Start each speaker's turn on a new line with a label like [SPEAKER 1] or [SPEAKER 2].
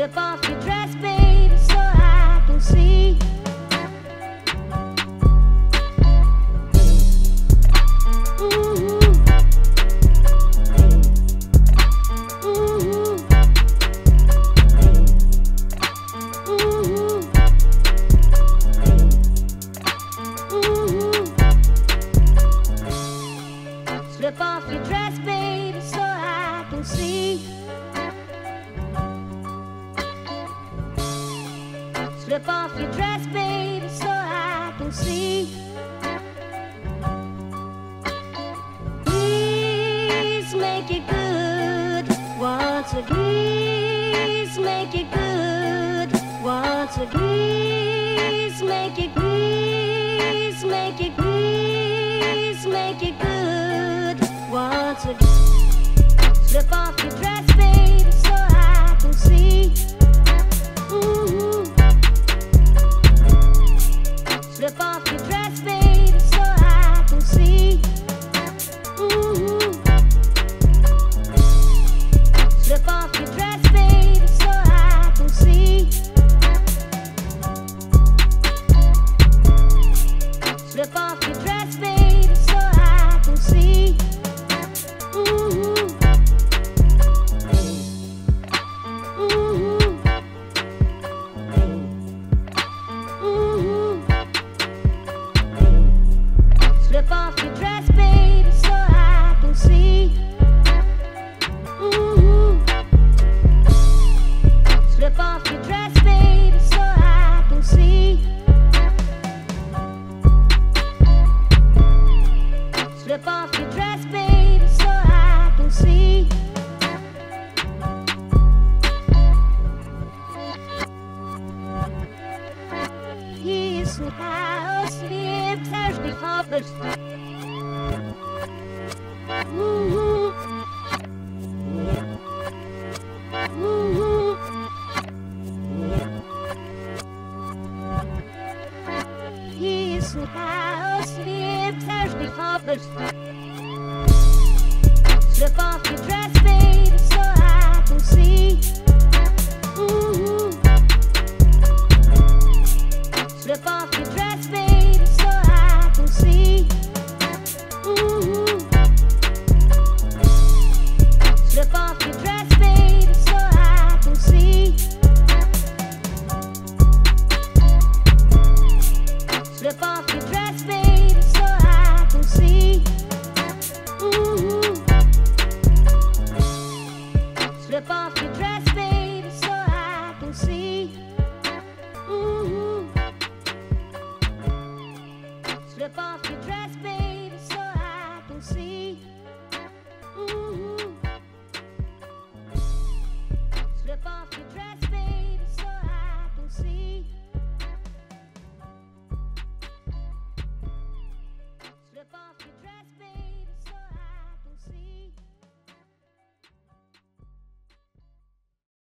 [SPEAKER 1] Slip off your dress, baby, so I can see. Slip off your dress, baby, so I can see. Slip off your dress, baby, so I can see. Please make it good once again. Please make it good once again. Please make it, please make it, please make it good once again. Slip off your dress, baby, so I can see. Slip off your dress, baby, so I can see. Slip off your dress, baby, so I can see. Slip off your dress, baby, so I can see. Slip off your dress, baby, so I can see. Slip off your dress, baby, so I can see. Slip off your dress, baby, so I can see. He's the house, sleep, there's the hoppers. He's the house, sleep, there's the hoppers.